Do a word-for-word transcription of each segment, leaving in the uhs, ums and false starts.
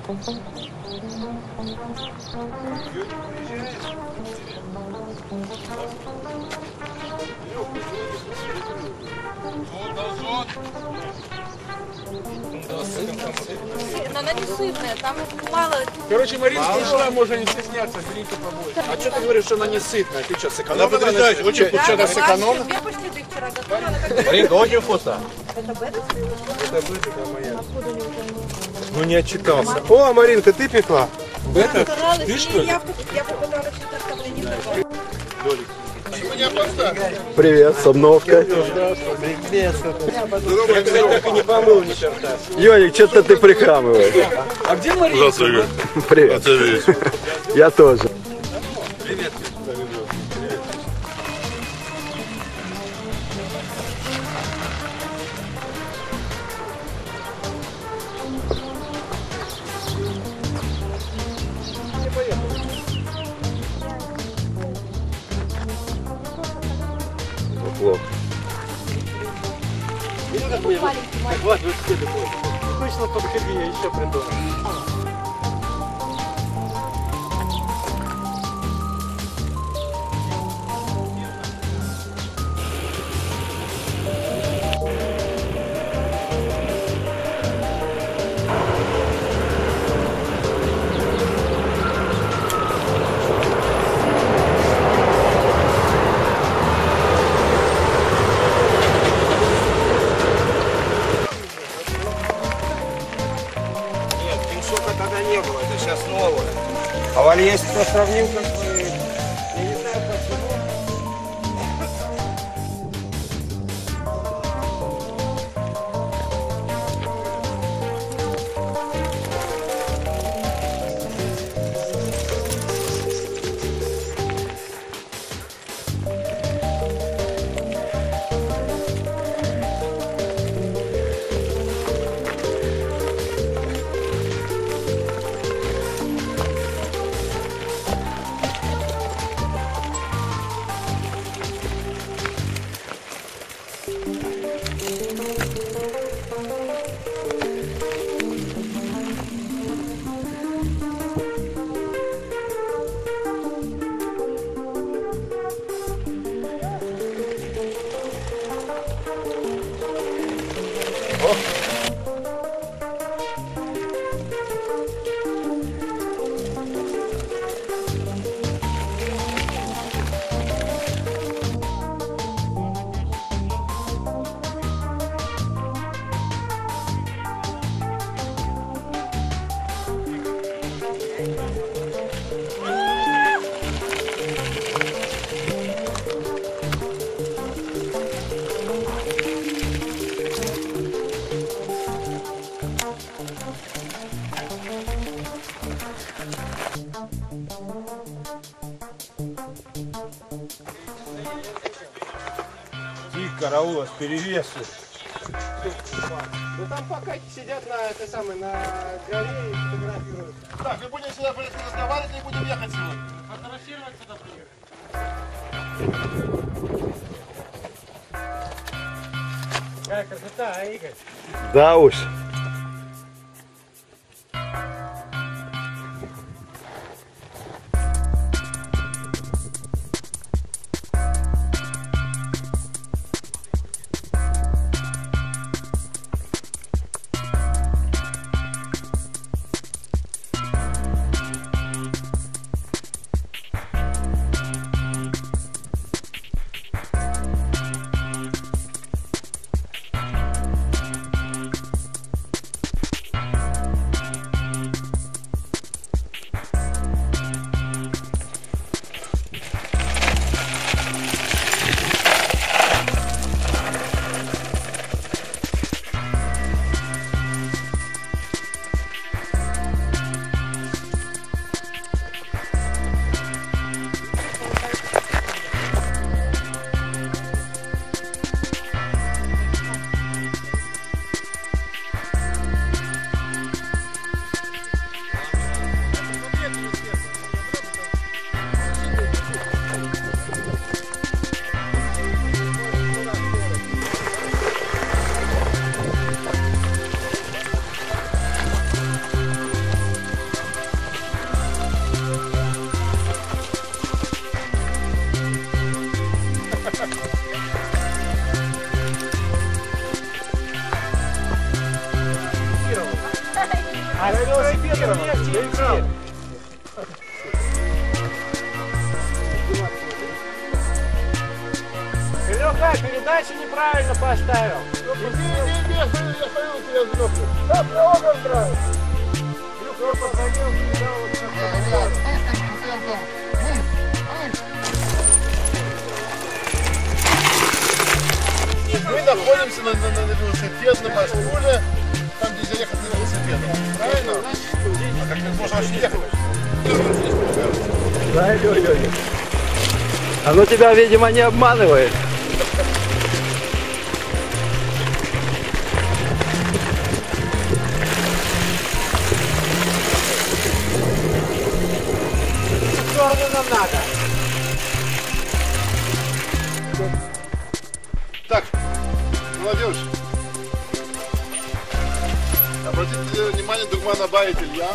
Она не сытная, там мало... Короче, Маринка ушла, можно не стесняться, берите побольше. А что ты говоришь, что она не сытная? Ты что, сэкономила? Она потрясающая, очень Ты что-то сэкономила? Две пошли ты вчера готовила. Маринка, очень вкусно. Это бедок? Это быдыка моя. Откуда не узнала? Ну не отчитался. О, Маринка, ты пекла? Я старалась, и я попыталась что-то там не давать. Привет, с обновкой. Я, кстати, так и не помыл ни черта. Йоник, что-то ты прихрамываешь. А где Маринка? Привет. Я тоже. Привет. Плохо. Вот, вы что такое? Точно подходи, я еще придумал. Тогда не было, это сейчас новое. А вот если кто сравнил, как бы, я не знаю, почему. Их караула с перевесу. Ну там пока сидят на этой самой, на горе и фотографируют. Так, мы будем сюда разговаривать и будем ехать сегодня. Фотографировать сюда приехали. Какая красота, а, Игорь? Да уж. А с велосипедом легче идти. Леха, передачу неправильно поставил. Не-не-не, я стою у тебя с Лехой. Да, много нравится. Леха подходил, передал вот так. Мы находимся на, на, на велосипедном маршруте, там где заехать на велосипедом. Правильно? А как ты можешь вообще ехать? Да, Лёля. Оно тебя, видимо, не обманывает. В сторону нам надо. Так, молодежь. Обратите внимание, дурман-абайт Илья.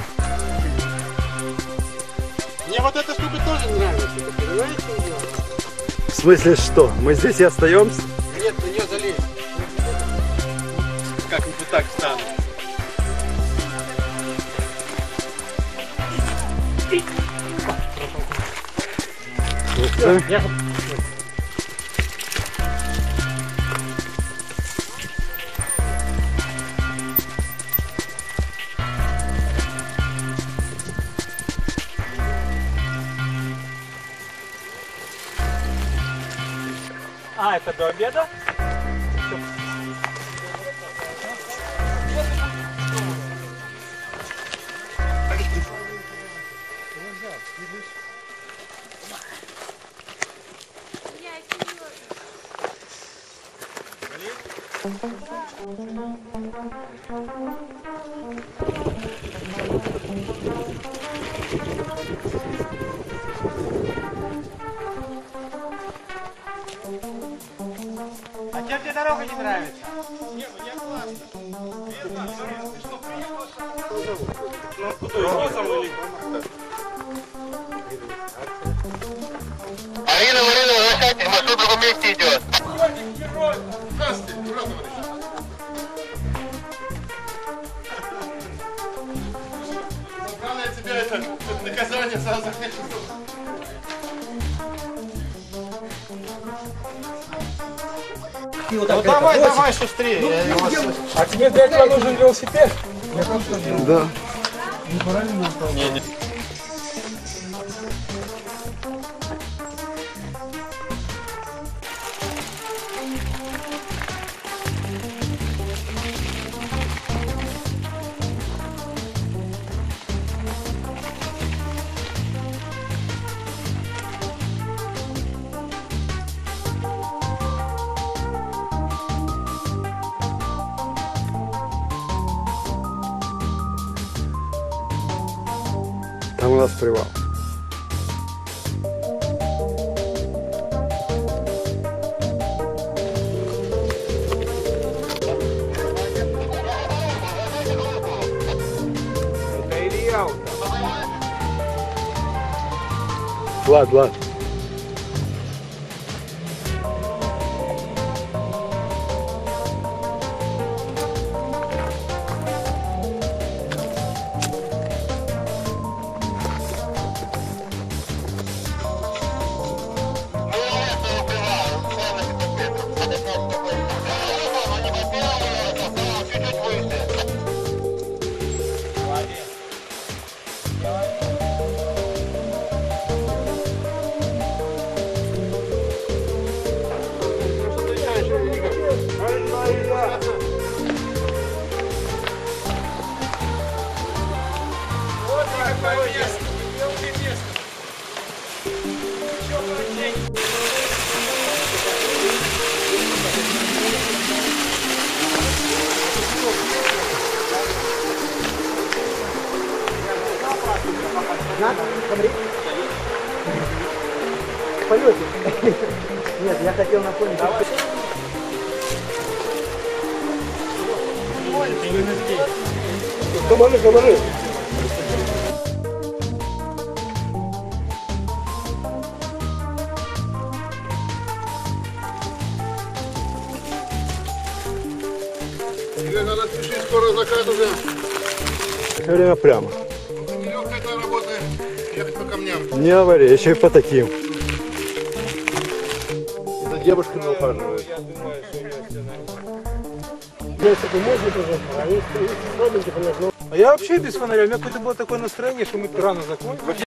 Мне вот эта штука тоже нравится, вы понимаете? В смысле что? Мы здесь и остаемся? Нет, на нее залезть. Как-нибудь так встану. А, это до обеда? А тебе где дорога не нравится? Не, мне классно. Верно, ты что, приехал? Ну, куда, носом или? Марина, Марина, возвращайтесь, маршрут в другом месте идет. Здравствуйте, здравствуйте. Забрал я тебя это, это наказание сразу захотел. Ну давай, давай, шустрее. Я его... А тебе для этого нужен велосипед? Да. Там у нас привал. Это Илья. Влад, Влад. Нет, я хотел напомнить. Комары, комары. Тебе надо спешить, скоро закат уже. все время прямо. Нелегкая твоя работа, ехать по камням. Не говори, еще и по таким. За девушками ухаживают. А я вообще без фонаря. У меня какое-то было такое настроение, что мы рано закончили.